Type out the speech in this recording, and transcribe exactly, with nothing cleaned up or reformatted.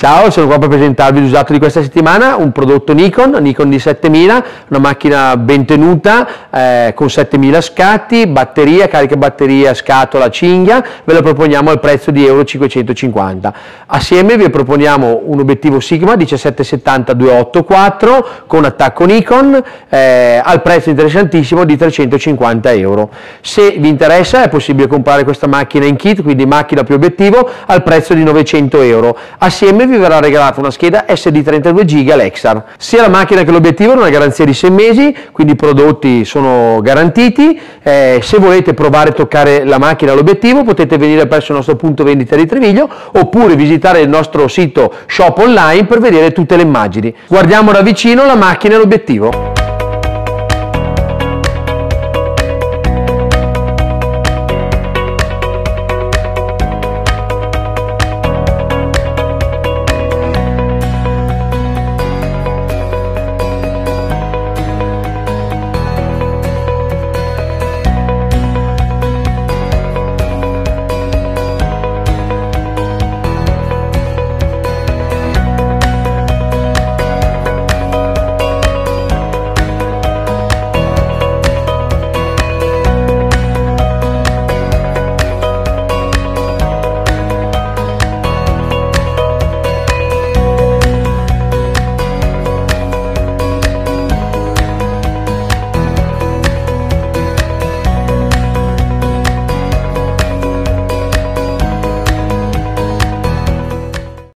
Ciao, sono qua per presentarvi l'usato di questa settimana, un prodotto Nikon, Nikon D settemila, una macchina ben tenuta, eh, con settemila scatti, batteria, carica batteria, scatola, cinghia, ve la proponiamo al prezzo di euro cinquecentocinquanta. Assieme vi proponiamo un obiettivo Sigma diciassette settanta due otto quattro con attacco Nikon, eh, al prezzo interessantissimo di trecentocinquanta euro. Se vi interessa è possibile comprare questa macchina in kit, quindi macchina più obiettivo, al prezzo di novecento euro. Assieme vi verrà regalata una scheda S D trentadue giga Lexar. Sia la macchina che l'obiettivo hanno una garanzia di sei mesi, quindi i prodotti sono garantiti. Eh, se volete provare a toccare la macchina e l'obiettivo potete venire presso il nostro punto vendita di Treviglio oppure visitare il nostro sito shop online per vedere tutte le immagini. Guardiamo da vicino la macchina e l'obiettivo.